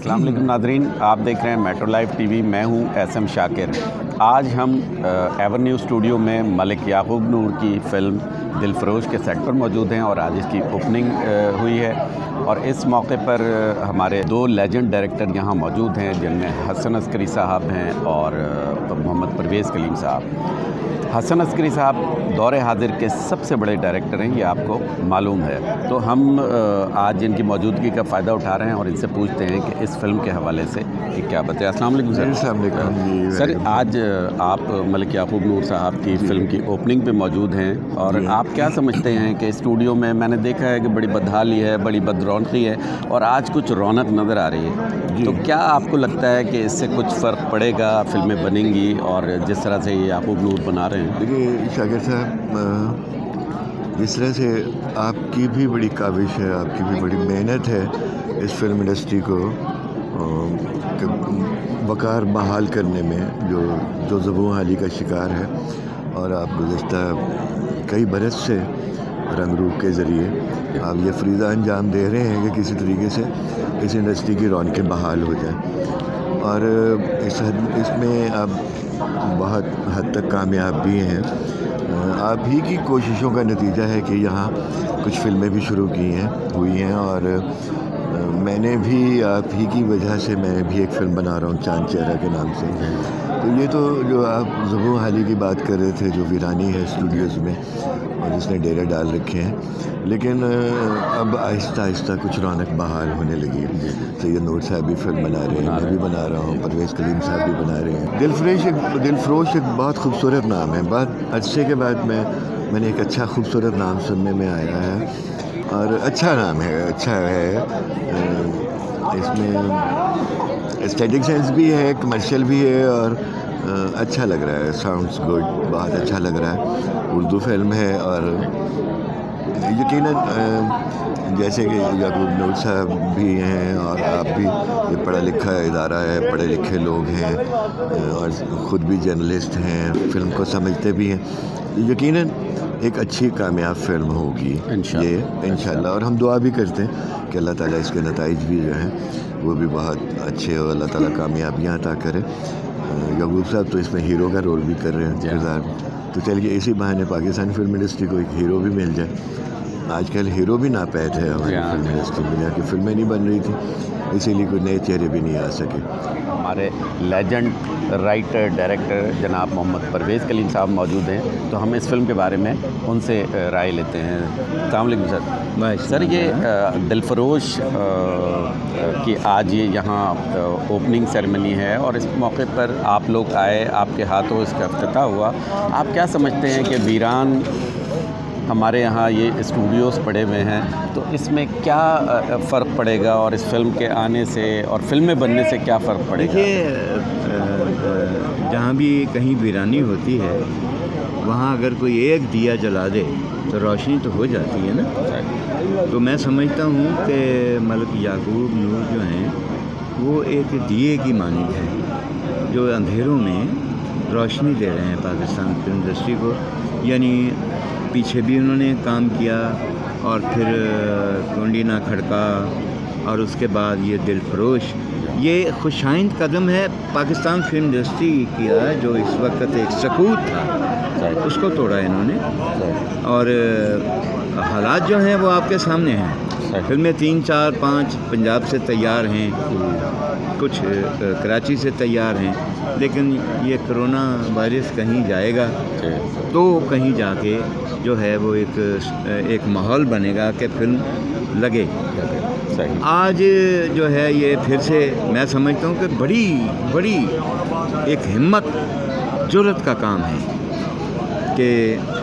अस्सलाम वालेकुम नादरीन, आप देख रहे हैं मेट्रो लाइव टीवी। मैं हूं एसएम शाकिर। आज हम एवेन्यू स्टूडियो में मलिक याकूब नूर की फ़िल्म दिलफरोश के सेट पर मौजूद हैं और आज इसकी ओपनिंग हुई है। और इस मौके पर हमारे दो लेजेंड डायरेक्टर यहाँ मौजूद हैं, जिनमें हसन अस्करी साहब हैं और मोहम्मद परवेज़ कलीम साहब। हसन अस्करी साहब दौरे हाजिर के सबसे बड़े डायरेक्टर हैं, ये आपको मालूम है। तो हम आज इनकी मौजूदगी का फ़ायदा उठा रहे हैं और इनसे पूछते हैं कि इस फ़िल्म के हवाले से कि क्या बताएं। अस्सलाम वालेकुम सर। सर, आज आप मलिक याकूब नूर साहब की फ़िल्म की ओपनिंग पे मौजूद हैं और आप क्या समझते हैं कि स्टूडियो में मैंने देखा है कि बड़ी बदहाली है, बड़ी बदरौनकी है और आज कुछ रौनक नज़र आ रही है, तो क्या आपको लगता है कि इससे कुछ फ़र्क पड़ेगा, फ़िल्में बनेंगी और जिस तरह से ये याकूब नूर बना रहे हैं? देखिए शाकिर साहब, जिस तरह से आपकी भी बड़ी काविश है, आपकी भी बड़ी मेहनत है इस फिल्म इंडस्ट्री को वक़ार बहाल करने में, जो ज़बूं हाली का शिकार है, और आप गुज़श्ता कई बरस से रंग रूप के ज़रिए आप ये फरीज़ा अंजाम दे रहे हैं कि किसी तरीके से इस इंडस्ट्री की रौनकें बहाल हो जाए। और इसमें आप बहुत हद तक कामयाब भी हैं। आप ही की कोशिशों का नतीजा है कि यहाँ कुछ फ़िल्में भी शुरू हुई हैं और मैंने भी आप ही की वजह से मैं भी एक फ़िल्म बना रहा हूँ चांद चेहरा के नाम से। तो ये तो जो आप ज़बूं हाली की बात कर रहे थे, जो वीरानी है स्टूडियोज़ में और जिसने डेरे डाल रखे हैं, लेकिन अब आहिस्ता आहिस्ता कुछ रौनक बहाल होने लगी है। सैयद नूर साहब भी फिल्म बना रहे हैं, मैं भी बना रहा हूँ, परवेज़ कलीम साहब भी बना रहे हैं। दिलफरोश एक बहुत खूबसूरत नाम है। बहुत अच्छे के बाद मैंने एक अच्छा खूबसूरत नाम सुनने में आया है और अच्छा नाम है, अच्छा है। इसमें एस्थेटिक सेंस भी है, कमर्शियल भी है और अच्छा लग रहा है। साउंड्स गुड, बहुत अच्छा लग रहा है। उर्दू फिल्म है और यकीनन जैसे कि याकूब नूर साहब भी हैं और आप भी, ये पढ़ा लिखा इदारा है, पढ़े लिखे लोग हैं और ख़ुद भी जर्नलिस्ट हैं, फ़िल्म को समझते भी हैं। यकीनन एक अच्छी कामयाब फ़िल्म होगी ये इंशाल्लाह। और हम दुआ भी करते हैं कि अल्लाह ताला इसके नताइज भी जो हैं वो भी बहुत अच्छे हो, अल्लाह ताला कामयाबियाँ अता करे। याकूब साहब तो इसमें हीरो का रोल भी कर रहे हैं किरदार, तो चलिए इसी बहाने पाकिस्तानी फिल्म इंडस्ट्री को एक हीरो भी मिल जाए। आजकल हीरो भी नापैद है हमारी फिल्म इंडस्ट्री में, यहाँ की फिल्में नहीं बन रही थी, इसीलिए कोई नए चेहरे भी नहीं आ सके। हमारे लेजेंड राइटर डायरेक्टर जनाब मोहम्मद परवेज़ कलीम साहब मौजूद हैं, तो हम इस फिल्म के बारे में उनसे राय लेते हैं। अस्सलाम वालेकुम सर। सर, ये दिलफरोश की आज ये यहाँ ओपनिंग सेरेमनी है और इस मौके पर आप लोग आए, आपके हाथों इसका इफ्तिताह हुआ। आप क्या समझते हैं कि वीरान हमारे यहाँ ये स्टूडियोज़ पड़े हुए हैं, तो इसमें क्या फ़र्क पड़ेगा और इस फिल्म के आने से और फिल्में बनने से क्या फ़र्क पड़ेगा? देखिए, जहाँ भी कहीं वीरानी होती है वहाँ अगर कोई एक दिया जला दे तो रोशनी तो हो जाती है ना। तो मैं समझता हूँ कि मलिक याकूब नूर जो हैं वो एक दिए की मानद है, जो अंधेरों में रोशनी दे रहे हैं पाकिस्तान फिल्म इंडस्ट्री को। यानी पीछे भी उन्होंने काम किया और फिर कुंडी ना खड़का और उसके बाद ये दिलफरोश, ये खुशाइंद कदम है पाकिस्तान फिल्म इंडस्ट्री किया, जो इस वक्त एक सकूत था उसको तोड़ा इन्होंने। और हालात जो हैं वो आपके सामने हैं। फिल्में 3, 4, 5 पंजाब से तैयार हैं, कुछ कराची से तैयार हैं, लेकिन ये कोरोना वायरस कहीं जाएगा तो कहीं जाके जो है वो एक माहौल बनेगा कि फिल्म लगे। आज जो है ये फिर से मैं समझता हूँ कि बड़ी एक हिम्मत जुर्रत का काम है कि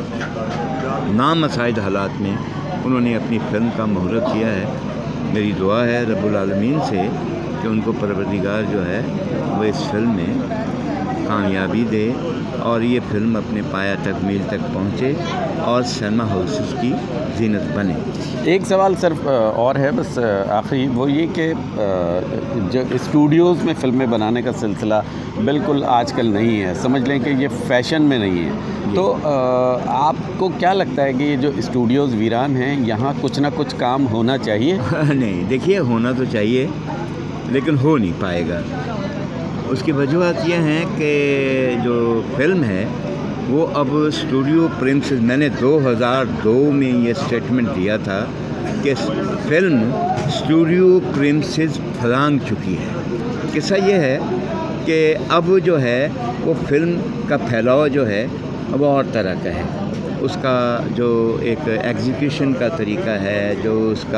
नामसाइद हालात में उन्होंने अपनी फ़िल्म का मुहूर्त किया है। मेरी दुआ है रब्बुल आलमीन से कि उनको परवरदिगार जो है वो इस फिल्म में कामयाबी दे और ये फिल्म अपने पाया तकमील तक पहुँचे और सिनेमा हाउसेस की जीनत बने। एक सवाल सिर्फ और है बस आखिरी, वो ये कि जो स्टूडियोज़ में फ़िल्में बनाने का सिलसिला बिल्कुल आजकल नहीं है, समझ लें कि ये फ़ैशन में नहीं है, तो आपको क्या लगता है कि ये जो स्टूडियोज़ वीरान हैं यहाँ कुछ ना कुछ काम होना चाहिए? नहीं, देखिए होना तो चाहिए, लेकिन हो नहीं पाएगा। उसकी वजूहत ये हैं कि जो फिल्म है वो अब स्टूडियो प्रिंसेस, मैंने 2002 में ये स्टेटमेंट दिया था कि फिल्म स्टूडियो प्रिंसेस फलांग चुकी है। किस्सा ये है कि अब जो है वो फिल्म का फैलाव जो है वो और तरह का है। उसका जो एक एग्जीक्यूशन का तरीका है, जो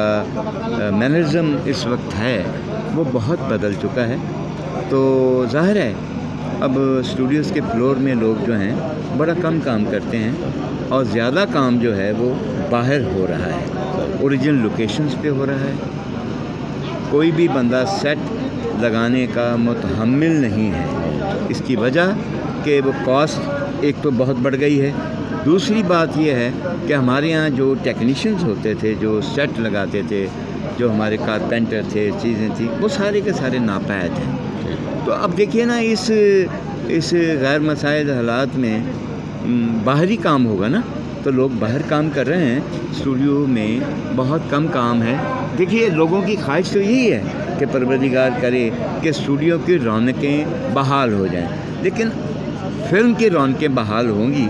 उसका मैनरिज्म इस वक्त है, वो बहुत बदल चुका है। तो ज़ाहिर है अब स्टूडियोज़ के फ्लोर में लोग जो हैं बड़ा कम काम करते हैं और ज़्यादा काम जो है वो बाहर हो रहा है, ओरिजिनल लोकेशंस पे हो रहा है। कोई भी बंदा सेट लगाने का मुतहम्मिल नहीं है। इसकी वजह कि वो कॉस्ट एक तो बहुत बढ़ गई है, दूसरी बात यह है कि हमारे यहाँ जो टेक्नीशियंस होते थे, जो सेट लगाते थे, जो हमारे कारपेंटर थे, चीज़ें थी, वो सारे के सारे नापायद हैं। तो अब देखिए ना, इस गैर मसाइल हालात में बाहरी काम होगा ना, तो लोग बाहर काम कर रहे हैं, स्टूडियो में बहुत कम काम है। देखिए लोगों की ख्वाहिश तो यही है कि परवरदिगार करे कि स्टूडियो की रौनकें बहाल हो जाएं, लेकिन फिल्म की रौनकें बहाल होंगी,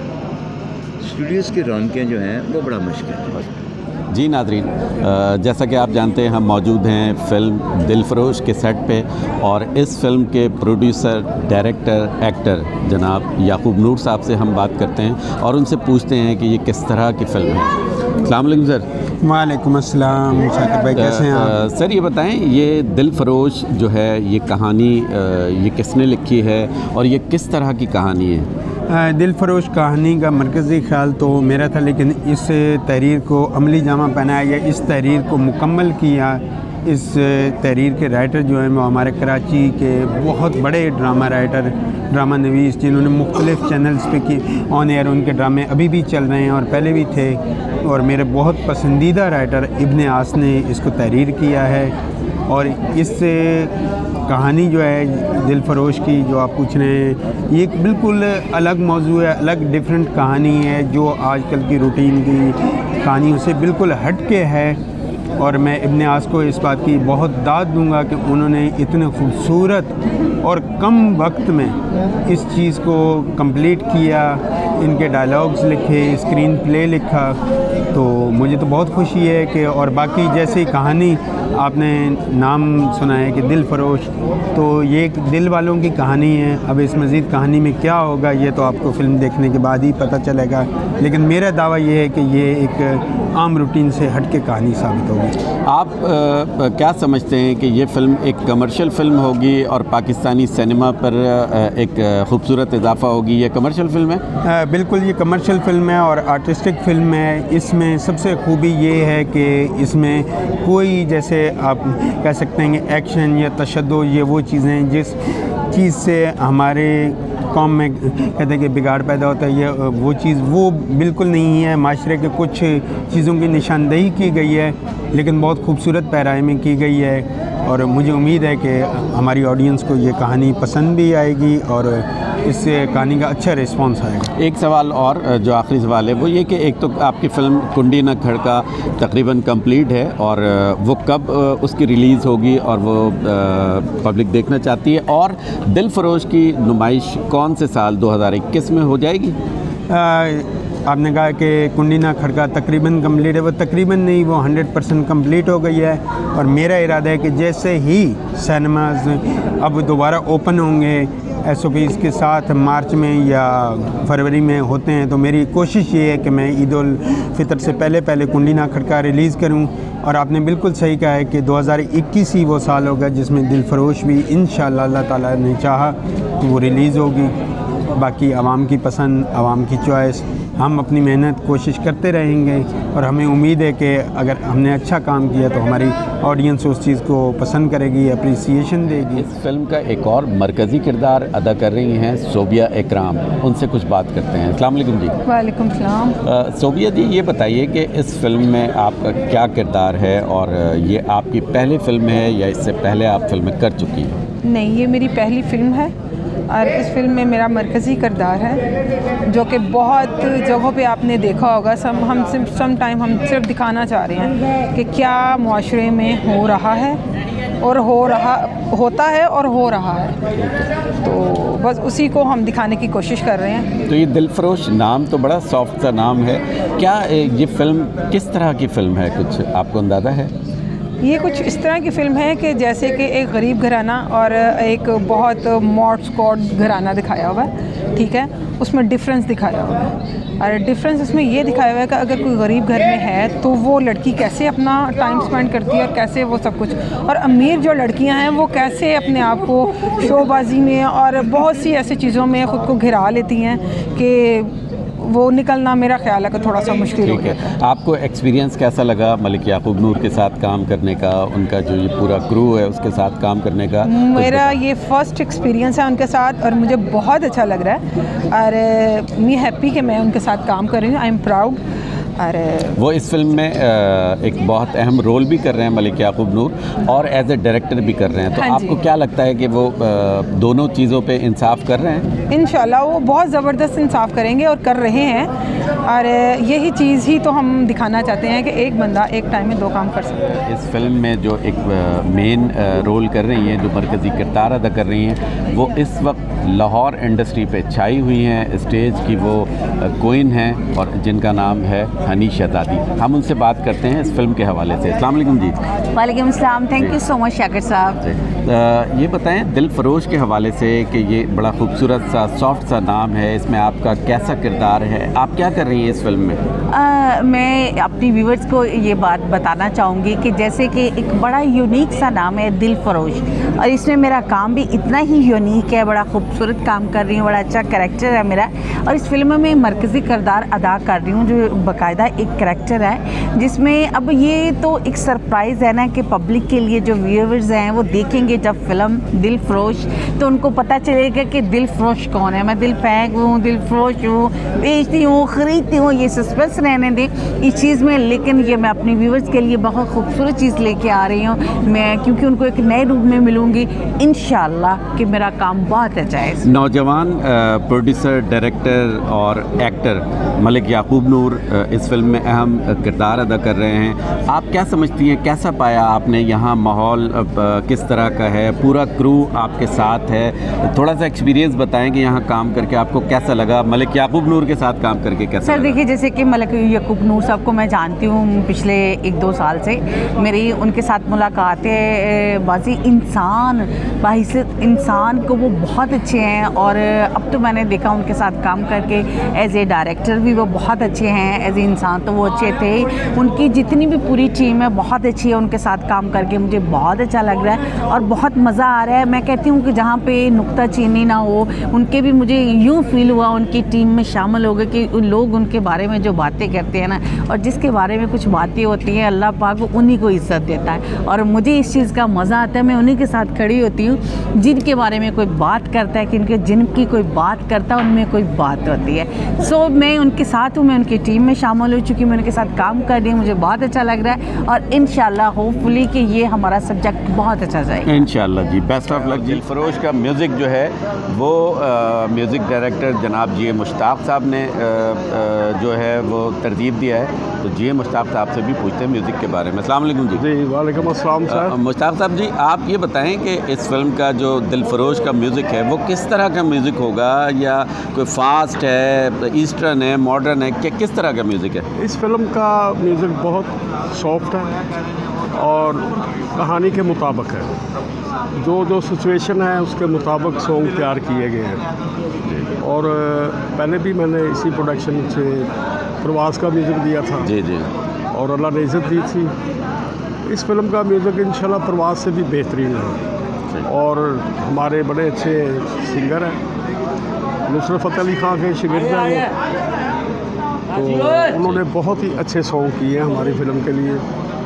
स्टूडियोज़ की रौनकें जो हैं वो बड़ा मुश्किल है। जी नाज़रीन, जैसा कि आप जानते हैं हम मौजूद हैं फ़िल्म दिलफरोश के सेट पे और इस फिल्म के प्रोड्यूसर, डायरेक्टर, एक्टर जनाब याकूब नूर साहब से हम बात करते हैं और उनसे पूछते हैं कि ये किस तरह की फ़िल्म है। अस्सलाम वालेकुम सर। वालेकुम अस्सलाम। शाकिर भाई कैसे हैं आप? सर ये बताएं, ये दिलफरोश जो है ये कहानी ये किसने लिखी है और ये किस तरह की कहानी है? दिलफरोश कहानी का मरकज़ी ख्याल तो मेरा था, लेकिन इस तहरीर को अमली जामा पहनाया या इस तहरीर को मुकम्मल किया। इस तहरीर के राइटर जो हैं वो हमारे कराची के बहुत बड़े ड्रामा राइटर, ड्रामा नवीस, जिन्होंने मुख्तलिफ़ चैनल्स पे की ऑन एयर उनके ड्रामे अभी भी चल रहे हैं और पहले भी थे। और मेरे बहुत पसंदीदा राइटर इब्ने आस ने इसको तहरीर किया है। और इस कहानी जो है दिलफरोश की जो आप पूछ रहे हैं, ये एक बिल्कुल अलग मौजू है, अलग डिफरेंट कहानी है जो आजकल की रूटीन की कहानियों से बिल्कुल हट के है। और मैं इब्ने आस को इस बात की बहुत दाद दूंगा कि उन्होंने इतने खूबसूरत और कम वक्त में इस चीज़ को कंप्लीट किया, इनके डायलॉग्स लिखे, स्क्रीन प्ले लिखा। तो मुझे तो बहुत खुशी है कि, और बाकी जैसे कहानी आपने नाम सुना है कि दिलफरोश, तो ये एक दिल वालों की कहानी है। अब इस मज़ीद कहानी में क्या होगा ये तो आपको फ़िल्म देखने के बाद ही पता चलेगा, लेकिन मेरा दावा ये है कि ये एक आम रूटीन से हट के कहानी साबित होगी। आप क्या समझते हैं कि ये फ़िल्म एक कमर्शियल फ़िल्म होगी और पाकिस्तानी सिनेमा पर एक खूबसूरत इजाफ़ा होगी? ये कमर्शियल फ़िल्म है? बिल्कुल, ये कमर्शियल फ़िल्म है और आर्टिस्टिक फ़िल्म है। इसमें सबसे खूबी ये है कि इसमें कोई, जैसे आप कह सकते हैं कि एक्शन या तशद्दुद, ये वो चीज़ें जिस चीज़ से हमारे कौम में कहते हैं कि बिगाड़ पैदा होता है, ये वो चीज़ वो बिल्कुल नहीं है। माशरे के कुछ चीज़ों की निशानदेही की गई है, लेकिन बहुत खूबसूरत पैराए में की गई है। और मुझे उम्मीद है कि हमारी ऑडियंस को ये कहानी पसंद भी आएगी और इससे कहानी का अच्छा रिस्पांस आएगा। एक सवाल और, जो आखिरी सवाल है, वो ये कि एक तो आपकी फ़िल्म कुंडी न खड़का तकरीबन कंप्लीट है और वो कब उसकी रिलीज़ होगी और वो पब्लिक देखना चाहती है, और दिलफरोश की नुमाइश कौन से साल 2021 में हो जाएगी? आपने कहा कि कुंडी ना खड़का तकरीबन कंप्लीट है, वो तकरीबन नहीं, वो 100% कंप्लीट हो गई है। और मेरा इरादा है कि जैसे ही सिनेमाज अब दोबारा ओपन होंगे SOPs के साथ, मार्च में या फरवरी में होते हैं, तो मेरी कोशिश ये है कि मैं ईद उल फितर से पहले कुंडी ना खड़का रिलीज़ करूं। और आपने बिल्कुल सही कहा है कि 2021 ही वो साल होगा जिसमें दिलफरोश भी इंशाअल्लाह अल्लाह ताला ने चाहा तो वो रिलीज़ होगी। बाकी आवाम की पसंद, आवाम की चॉइस, हम अपनी मेहनत कोशिश करते रहेंगे और हमें उम्मीद है कि अगर हमने अच्छा काम किया तो हमारी ऑडियंस उस चीज़ को पसंद करेगी, अप्रिसिएशन देगी। इस फिल्म का एक और मरकज़ी किरदार अदा कर रही हैं सोबिया इकराम, उनसे कुछ बात करते हैं। अस्सलाम वालेकुम जी। वालेकुम सलाम। सोबिया जी, ये बताइए कि इस फिल्म में आपका क्या किरदार है और ये आपकी पहली फ़िल्म है या इससे पहले आप फिल्में कर चुकी हैं? नहीं, ये मेरी पहली फ़िल्म है और इस फिल्म में मेरा मरकज़ी किरदार है, जो कि बहुत जगहों पे आपने देखा होगा। हम सिर्फ दिखाना चाह रहे हैं कि क्या मुआशरे में हो रहा है और होता है और हो रहा है, तो बस उसी को हम दिखाने की कोशिश कर रहे हैं। तो ये दिलफरोश नाम तो बड़ा सॉफ्ट सा नाम है, क्या ये फ़िल्म किस तरह की फ़िल्म है, कुछ आपको अंदाज़ा है? ये कुछ इस तरह की फ़िल्म है कि जैसे कि एक गरीब घराना और एक बहुत मॉड स्क्वाड घराना दिखाया हुआ है, ठीक है, उसमें डिफरेंस दिखाया हुआ है। और डिफरेंस इसमें ये दिखाया हुआ है कि अगर कोई गरीब घर में है तो वो लड़की कैसे अपना टाइम स्पेंड करती है, कैसे वो सब कुछ, और अमीर जो लड़कियां हैं वो कैसे अपने आप को शोबाजी में और बहुत सी ऐसी चीज़ों में ख़ुद को घिरा लेती हैं कि वो निकलना मेरा ख्याल है कि थोड़ा सा मुश्किल हो गया। आपको एक्सपीरियंस कैसा लगा मलिक याकूब नूर के साथ काम करने का, उनका जो ये पूरा क्रू है उसके साथ काम करने का? मेरा ये फ़र्स्ट एक्सपीरियंस है उनके साथ और मुझे बहुत अच्छा लग रहा है और मैं हैप्पी कि मैं उनके साथ काम कर रही हूँ। I am proud. अरे वो इस फिल्म में एक बहुत अहम रोल भी कर रहे हैं मलिक याकूब नूर, और एज ए डायरेक्टर भी कर रहे हैं, तो हाँ आपको क्या लगता है कि वो दोनों चीज़ों पे इंसाफ कर रहे हैं? इंशाल्लाह वो बहुत ज़बरदस्त इंसाफ करेंगे और कर रहे हैं, और यही चीज़ ही तो हम दिखाना चाहते हैं कि एक बंदा एक टाइम में दो काम कर सकता है। इस फिल्म में जो एक मेन रोल कर रही हैं, जो मरकज़ी किरदार अदा कर रही हैं, वो इस वक्त लाहौर इंडस्ट्री पे छाई हुई हैं, स्टेज की वो क्वीन हैं और जिनका नाम है हनी शहज़ादी। हम उनसे बात करते हैं इस फिल्म के हवाले से। अस्सलाम वालेकुम जी। वालेकुम अस्सलाम, thank you so much Shakir साहब। ये बताएं दिलफरोश के हवाले से कि ये बड़ा खूबसूरत सा सॉफ्ट सा नाम है, इसमें आपका कैसा किरदार है, आप क्या कर रही हैं इस फिल्म में? मैं अपनी व्यूवर्स को ये बात बताना चाहूँगी कि जैसे कि एक बड़ा यूनिक सा नाम है दिलफरोश, और इसमें मेरा काम भी इतना ही यूनिक है, बड़ा खूबसूरत काम कर रही हूँ, बड़ा अच्छा कैरेक्टर है मेरा, और इस फिल्म में मरकज़ी किरदार अदा कर रही हूँ जो बाकायदा एक कैरेक्टर है, जिसमें अब ये तो एक सरप्राइज़ है ना कि पब्लिक के लिए जो व्यूवर्स हैं वो देखेंगे जब फिल्म दिलफरोश, तो उनको पता चलेगा कि दिलफरोश कौन है। मैं दिल फेंक हूँ, दिलफरोश हूँ, बेचती हूँ, ख़रीदती हूँ, ये सस्पेंस रहने दें इस चीज़ में, लेकिन ये मैं अपने व्यूवर्स के लिए बहुत खूबसूरत चीज़ लेके आ रही हूँ मैं, क्योंकि उनको एक नए रूप में मिलूँगी इंशाल्लाह कि मेरा काम बहुत अच्छा है। नौजवान प्रोड्यूसर, डायरेक्टर और एक्टर मलिक याकूब नूर इस फिल्म में अहम किरदार अदा कर रहे हैं। आप क्या समझती हैं, कैसा पाया आपने यहाँ, माहौल किस तरह का है, पूरा क्रू आपके साथ है, थोड़ा सा एक्सपीरियंस बताएं कि यहाँ काम करके आपको कैसा लगा, मलिक याकूब नूर के साथ काम करके कैसा सर? लगा? देखिए, जैसे कि मलिक याकूब नूर साहब को मैं जानती हूँ पिछले 1-2 साल से, मेरी उनके साथ मुलाकातें, बाजी इंसान को वो बहुत अच्छे हैं, और अब तो मैंने देखा उनके साथ काम करके एज ए डायरेक्टर भी वो बहुत अच्छे हैं, एज ए इंसान तो वो अच्छे थे। उनकी जितनी भी पूरी टीम है बहुत अच्छी है, उनके साथ काम करके मुझे बहुत अच्छा लग रहा है और बहुत मज़ा आ रहा है। मैं कहती हूँ कि जहाँ पे नुक्ताचीनी ना हो, उनके भी मुझे यूँ फील हुआ उनकी टीम में शामिल हो गए कि लोग उनके बारे में जो बातें करते हैं ना, और जिसके बारे में कुछ बातें होती हैं अल्लाह पाक उन्हीं को इज़्ज़त देता है, और मुझे इस चीज़ का मज़ा आता है। मैं उन्हीं के साथ खड़ी होती हूँ जिनके बारे में कोई बात करता है, कि जिनकी कोई बात करता है उनमें कोई बात होती है। सो मैं उनके साथ हूँ, मैं उनकी टीम में शामिल हो चुकी हूँ, मैं उनके साथ काम कर रही हूँ, मुझे बहुत अच्छा लग रहा है, और इंशाल्लाह होपफुली कि ये हमारा सब्जेक्ट बहुत अच्छा जाएगा इंशाल्लाह जी। Best of luck. दिलफरोश का म्यूज़िक जो है वो म्यूज़िक डायरेक्टर जनाब जी मुश्ताक साहब ने जो है वो तरतीब दिया है, तो जी मुश्ताक साहब से भी पूछते हैं म्यूज़िक के बारे में। अस्सलाम वालेकुम जी। जी वालेकुम अस्सलाम सर। मुश्ताक साहब जी, आप ये बताएं कि इस फिल्म का जो दिलफरोश का म्यूज़िक है वो किस तरह का म्यूज़िक होगा, या कोई फास्ट है, ईस्टर्न है, मॉडर्न है, क्या किस तरह का म्यूज़िक है? इस फिल्म का म्यूज़िक बहुत सॉफ्ट है और कहानी के मुताबिक है, जो सिचुएशन है उसके मुताबिक सॉन्ग तैयार किए गए हैं। और पहले भी मैंने इसी प्रोडक्शन से प्रवास का म्यूज़िक दिया था जी जी, और अल्लाह ने इज़्ज़त दी थी। इस फिल्म का म्यूज़िक इंशाल्लाह प्रवास से भी बेहतरीन है, और हमारे बड़े अच्छे सिंगर हैं, नुसरत फ़तेह अली खां के शागिर्द हैं वो, तो उन्होंने बहुत ही अच्छे सॉन्ग किए हैं हमारी फ़िल्म के लिए,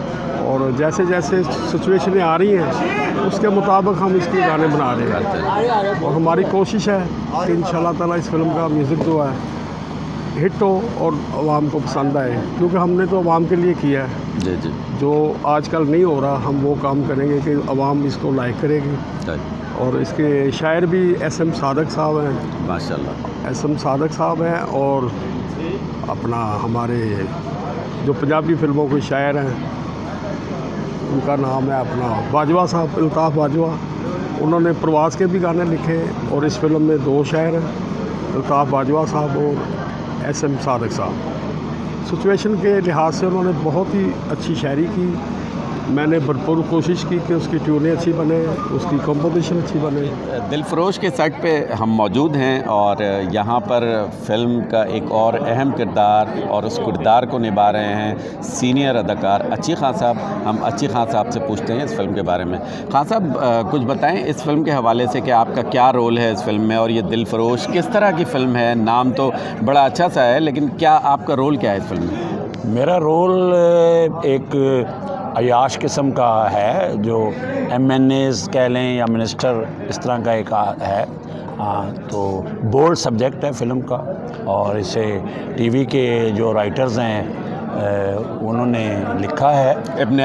और जैसे जैसे सिचुएशनें आ रही हैं उसके मुताबिक हम इसके गाने बना रहे हैं, और हमारी कोशिश है कि इंशाल्लाह ताला इस फिल्म का म्यूज़िक जो है हिट हो और आवाम को पसंद आए, क्योंकि हमने तो आवाम के लिए किया है जी जी, जो आजकल नहीं हो रहा, हम वो काम करेंगे कि आवाम इसको लाइक करेगी। और इसके शायर भी SM सादक साहब हैं, माशाल्लाह SM सादक साहब हैं, और अपना हमारे जो पंजाबी फिल्मों के शायर हैं उनका नाम है अपना बाजवा साहब, अल्ताफ़ बाजवा। उन्होंने प्रवास के भी गाने लिखे और इस फिल्म में 2 शायर हैं, अल्ताफ़ बाजवा साहब और SM सादिक साहब। सिचुएशन के लिहाज से उन्होंने बहुत ही अच्छी शायरी की। मैंने भरपूर कोशिश की कि उसकी ट्यूनें अच्छी बने, उसकी कंपोजिशन अच्छी बने। दिलफरोश के सेट पे हम मौजूद हैं और यहाँ पर फिल्म का एक और अहम किरदार और उस किरदार को निभा रहे हैं सीनियर अदाकार अच्छी खान साहब। हम अच्छी खान साहब से पूछते हैं इस फिल्म के बारे में। खान साहब कुछ बताएं इस फिल्म के हवाले से कि आपका क्या रोल है इस फिल्म में और ये दिलफरोश किस तरह की फ़िल्म है? नाम तो बड़ा अच्छा सा है, लेकिन क्या आपका रोल क्या है इस फिल्म में? मेरा रोल एक अयाश किस्म का है, जो MNAs कह लें या मिनिस्टर, इस तरह का एक है। तो बोल्ड सब्जेक्ट है फ़िल्म का और इसे टीवी के जो राइटर्स हैं उन्होंने लिखा है। इब्ने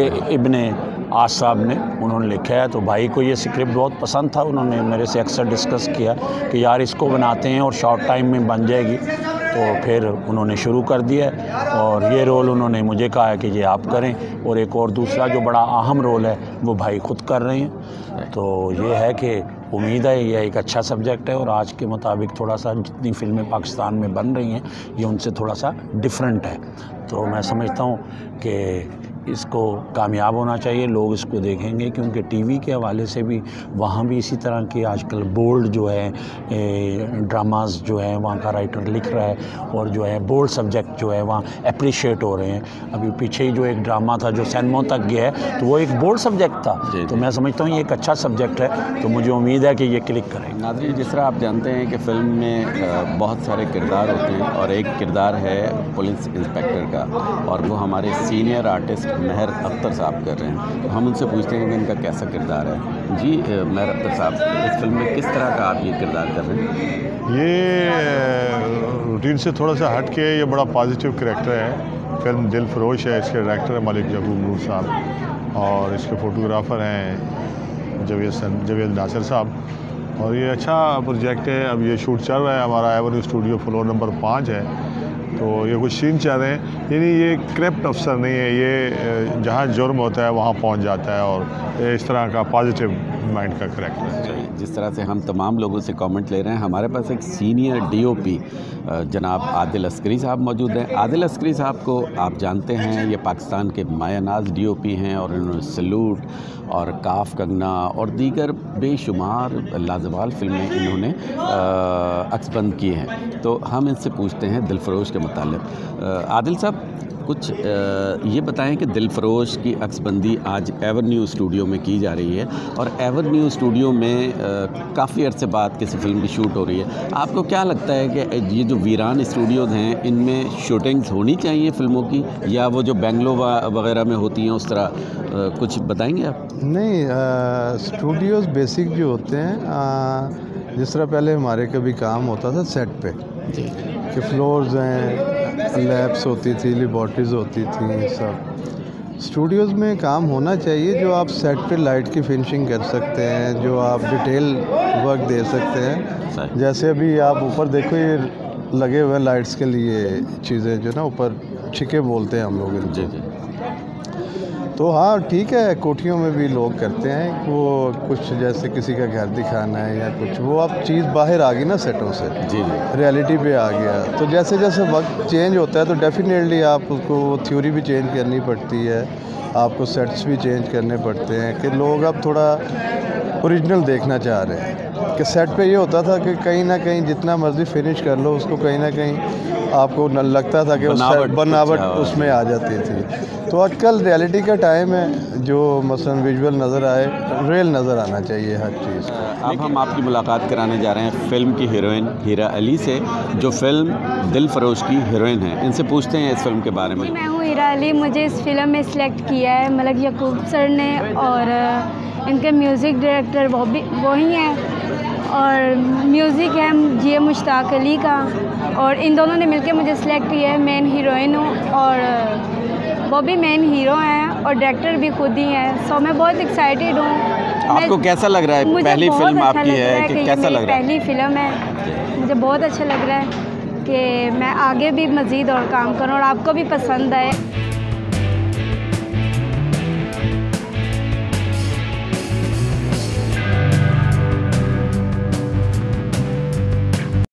आज साहब ने उन्होंने लिखा है। तो भाई को ये स्क्रिप्ट बहुत पसंद था, उन्होंने मेरे से अक्सर डिस्कस किया कि यार इसको बनाते हैं और शॉर्ट टाइम में बन जाएगी। तो फिर उन्होंने शुरू कर दिया और ये रोल उन्होंने मुझे कहा है कि ये आप करें, और एक और दूसरा जो बड़ा अहम रोल है वो भाई खुद कर रहे हैं। तो ये है कि उम्मीद है ये एक अच्छा सब्जेक्ट है और आज के मुताबिक थोड़ा सा जितनी फ़िल्में पाकिस्तान में बन रही हैं ये उनसे थोड़ा सा डिफरेंट है। तो मैं समझता हूँ कि इसको कामयाब होना चाहिए, लोग इसको देखेंगे, क्योंकि टीवी के हवाले से भी वहाँ भी इसी तरह के आजकल बोल्ड जो है ड्रामास जो है वहाँ का राइटर लिख रहा है और जो है बोल्ड सब्जेक्ट जो है वहाँ अप्रिशिएट हो रहे हैं। अभी पीछे ही जो एक ड्रामा था जो सैनमो तक गया है तो वो एक बोल्ड सब्जेक्ट था। तो मैं समझता हूँ ये एक अच्छा सब्जेक्ट है, तो मुझे उम्मीद है कि ये क्लिक करेंगे। नाज़रीन, जिस तरह आप जानते हैं कि फ़िल्म में बहुत सारे किरदार होते हैं और एक किरदार है पुलिस इंस्पेक्टर का और वो हमारे सीनियर आर्टिस्ट महर अख्तर साहब कर रहे हैं। तो हम उनसे पूछते हैं कि इनका कैसा किरदार है। जी महर अख्तर साहब, इस फिल्म में किस तरह का आप ये किरदार कर रहे हैं? ये रूटीन से थोड़ा सा हट के ये बड़ा पॉजिटिव करैक्टर है। फिल्म दिलफरोश है, इसके डायरेक्टर है मलिक याकूब नूर साहब और इसके फ़ोटोग्राफ़र हैं जावेद नासिर साहब। और ये अच्छा प्रोजेक्ट है। अब ये शूट चल रहा है, हमारा एवेन्यू स्टूडियो फ्लोर नंबर 5 है। तो ये कुछ सीन चल रहे हैं, यानी ये करप्ट अफसर नहीं है, ये जहाँ जुर्म होता है वहाँ पहुँच जाता है और इस तरह का पॉजिटिव माइंड का करैक्टर है। जिस तरह से हम तमाम लोगों से कमेंट ले रहे हैं, हमारे पास एक सीनियर DOP जनाब आदिल अस्करी साहब मौजूद हैं। आदिल अस्करी साहब को आप जानते हैं, ये पाकिस्तान के मायानाज DOP हैं और इन्होंने सलूट और काफ कंगना और दीगर बेशुमार लाजवाल फिल्में इन्होंने अक्सबंद की हैं। तो हम इनसे पूछते हैं दिलफरोश के मुतालिक। आदिल साहब, कुछ ये बताएं कि दिलफरोश की अक्सबंदी आज एवेन्यू स्टूडियो में की जा रही है और एवेन्यू स्टूडियो में काफ़ी अर्से बाद किसी फिल्म की शूट हो रही है। आपको क्या लगता है कि ये जो वीरान स्टूडियोज़ हैं इनमें शूटिंग्स होनी चाहिए फ़िल्मों की, या वो जो बेंगलोर वगैरह में होती हैं उस तरह कुछ बताएंगे आप? नहीं, स्टूडियोज़ बेसिक जो होते हैं, जिस तरह पहले हमारे कभी काम होता था सेट पे जी कि फ्लोर्स हैं, लैब्स होती थी, लेबॉर्ट्रीज़ होती थी, सब स्टूडियोज़ में काम होना चाहिए जो आप सेट पे लाइट की फिनिशिंग कर सकते हैं, जो आप डिटेल वर्क दे सकते हैं। जैसे अभी आप ऊपर देखो ये लगे हुए लाइट्स के लिए चीज़ें जो ना ऊपर छिके बोलते हैं हम लोग इनको। जी। तो हाँ ठीक है, कोठियों में भी लोग करते हैं वो कुछ, जैसे किसी का घर दिखाना है या कुछ, वो अब चीज़ बाहर आ गई ना सेटों से, जी रियलिटी पे आ गया। तो जैसे जैसे वक्त चेंज होता है तो डेफिनेटली आप उसको थ्योरी भी चेंज करनी पड़ती है, आपको सेट्स भी चेंज करने पड़ते हैं कि लोग अब थोड़ा ओरिजिनल देखना चाह रहे हैं। कि सेट पे ये होता था कि कहीं ना कहीं जितना मर्ज़ी फिनिश कर लो उसको कहीं ना कहीं आपको लगता था कि बनावट उसमें आ जाती थी। तो आजकल रियलिटी का टाइम है, जो मसलन विजुअल नज़र आए, रियल नज़र आना चाहिए हर चीज़। अब हम आपकी मुलाकात कराने जा रहे हैं फ़िल्म की हीरोइन हीरा अली से, जो फ़िल्म दिलफरोश की हीरोइन है। इनसे पूछते हैं इस फिल्म के बारे में। मैं हूँ हीरा अली, मुझे इस फिल्म में सिलेक्ट किया है मलिक याकूब सर ने और इनके म्यूज़िक डायरेक्टर वही हैं और म्यूज़िक है G मुश्ताक अली का, और इन दोनों ने मिलकर मुझे सिलेक्ट किया है। मेन हीरोइन हूँ और वो भी मेन हीरो हैं और डायरेक्टर भी खुद ही हैं। सो मैं बहुत एक्साइटेड हूँ। आपको कैसा लग रहा है? पहली फिल्म आपकी है कि कैसा लग रहा है? पहली फिल्म है, मुझे बहुत अच्छा लग रहा है कि मैं आगे भी मज़ीद और काम करूँ और आपको भी पसंद आए।